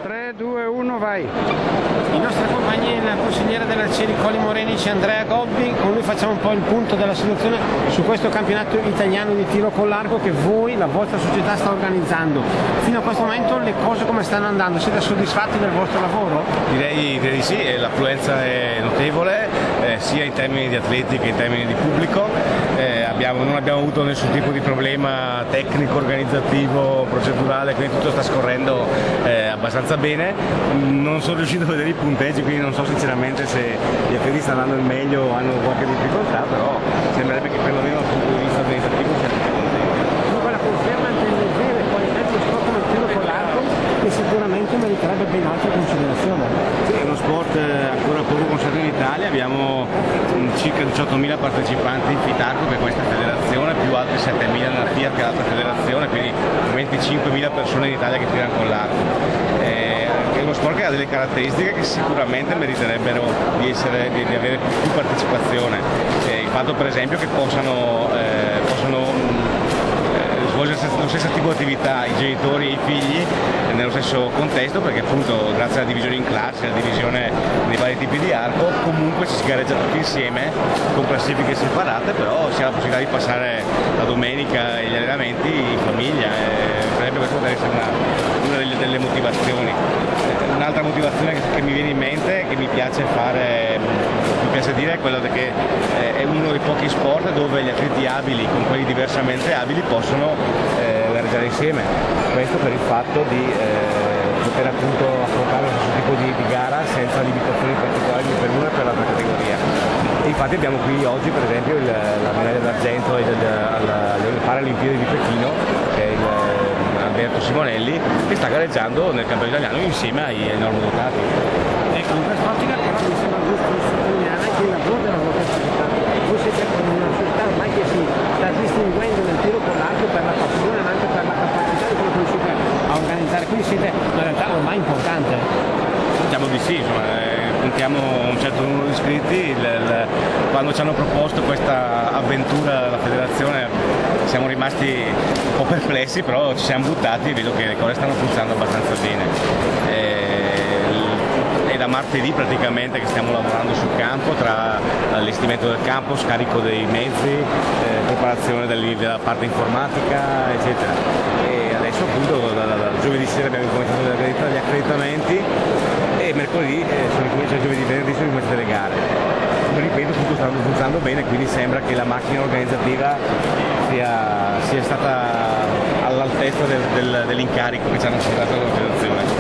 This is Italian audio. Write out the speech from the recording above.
3, 2, 1, vai. I nostri compagni è il consigliere dell'Arcieri Colli Morenici Andrea Gobbi, con lui facciamo un po' il punto della situazione su questo campionato italiano di tiro con l'arco che voi, la vostra società, sta organizzando. Fino a questo momento le cose come stanno andando? Siete soddisfatti del vostro lavoro? Direi di sì, l'affluenza è notevole, sia in termini di atleti che in termini di pubblico. Non abbiamo avuto nessun tipo di problema tecnico, organizzativo, procedurale, quindi tutto sta scorrendo abbastanza bene. Non sono riuscito a vedere i punteggi, quindi non so sinceramente se gli atleti stanno andando il meglio o hanno qualche difficoltà, però sembrerebbe che perlomeno dal punto di vista organizzativo sia tutto contento. Dunque la conferma delle vere qualità di sport come il tiro con l'arco, che sicuramente meriterebbe ben altre considerazioni. Sì, è uno sport ancora poco conosciuto in Italia, abbiamo circa 18.000 partecipanti in FITARCO, che è questa federazione, più altri 7.000 nella FIAT, che è l'altra federazione, quindi 25.000 persone in Italia che tirano con l'arco. È uno sport che ha delle caratteristiche che sicuramente meriterebbero di avere più partecipazione. Il fatto per esempio che possano svolgere lo stesso tipo di attività i genitori e i figli nello stesso contesto, perché appunto grazie alla divisione in classi, alla divisione dei vari tipi di arco, comunque ci si gareggia tutti insieme con classifiche separate, però si ha la possibilità di passare la domenica e gli allenamenti in famiglia, potrebbe essere una delle motivazioni. Un'altra motivazione che mi viene in mente, che mi piace dire, è quella che è uno dei pochi sport dove gli atleti abili con quelli diversamente abili possono gareggiare insieme. Questo per il fatto di poter appunto affrontare questo tipo di gara senza limitazioni particolari né per una e per l'altra categoria. E infatti abbiamo qui oggi per esempio la medaglia d'argento alle Paralimpiadi di Pechino, che è Alberto Simonelli, che sta gareggiando nel campionato italiano insieme ai normodotati. Ecco, in quest'ottica però mi sembra giusto sottolineare anche il lavoro della vostra società. Voi siete una società ormai che si sta distinguendo nel tiro con l'arco per la passione ma anche per la capacità di quello che riuscite a organizzare, quindi siete una realtà ormai importante. Diciamo di sì, contiamo un certo numero di iscritti. Quando ci hanno proposto questa avventura alla federazione siamo rimasti un po' perplessi, però ci siamo buttati e vedo che le cose stanno funzionando abbastanza bene. È da martedì praticamente che stiamo lavorando sul campo, tra allestimento del campo, scarico dei mezzi, preparazione della parte informatica, eccetera. E adesso appunto da giovedì sera abbiamo cominciato gli accreditamenti e mercoledì giovedì venerdì sono cominciate le gare. Come ripeto, tutto sta funzionando bene, quindi sembra che la macchina organizzativa sia stata all'altezza dell'incarico che ci hanno affidato l'organizzazione.